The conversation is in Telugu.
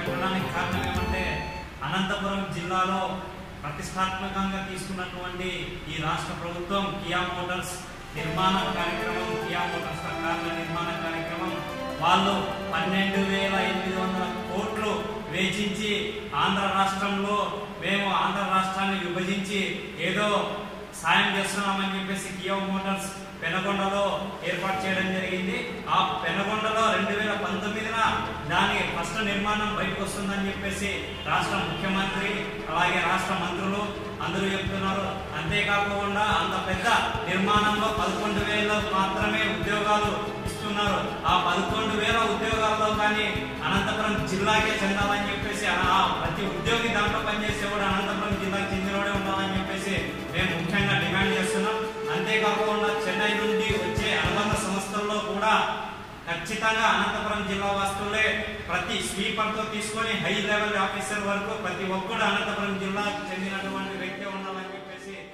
పెట్టడానికి కారణం ఏమంటే అనంతపురం జిల్లాలో ప్రతిష్టాత్మకంగా తీసుకున్నటువంటి ఈ రాష్ట్ర ప్రభుత్వం కియా మోటార్స్ నిర్మాణ కార్యక్రమం, కియా మోటార్స్ కార్ల నిర్మాణ కార్యక్రమం వాళ్ళు 12,800 కోట్లు వేచించి ఆంధ్ర రాష్ట్రంలో మేము ఆంధ్ర రాష్ట్రాన్ని విభజించి ఏదో సాయం చేస్తున్నామని చెప్పేసి కియా మోటార్స్ పెనగొండలో ఏర్పాటు చేయడం జరిగింది. ఆ పెనగొండలో 2019న దాని ఫస్ట్ నిర్మాణం బయటకు వస్తుందని చెప్పేసి రాష్ట్ర ముఖ్యమంత్రి అలాగే రాష్ట్ర మంత్రులు అందరూ చెప్తున్నారు. అంతేకాకుండా అంత పెద్ద నిర్మాణంలో 11,000 మాత్రమే ఉద్యోగాలు ఇస్తున్నారు. ఆ 11,000 ఉద్యోగాల్లో కానీ అనంతపురం జిల్లాకే చెందాలని చెప్పేసి ప్రతి ఉద్యోగి దాంట్లో పనిచేసే కూడా అనంతపురం జిల్లాకి చెందినోడే ఉండాలని చెప్పేసి మేము ముఖ్యంగా డిమాండ్ చేస్తున్నాం. అంతేకాకుండా చెన్నై నుండి వచ్చే అనుబంధ సంస్థల్లో కూడా ఖచ్చితంగా అనంతపురం జిల్లా వాసులే ప్రతి స్వీపర్తో తీసుకొని హై లెవెల్ ఆఫీసర్ వరకు ప్రతి ఒక్కరు అనంతపురం జిల్లాకు చెందినటువంటి వ్యక్తి ఉండాలని చెప్పేసి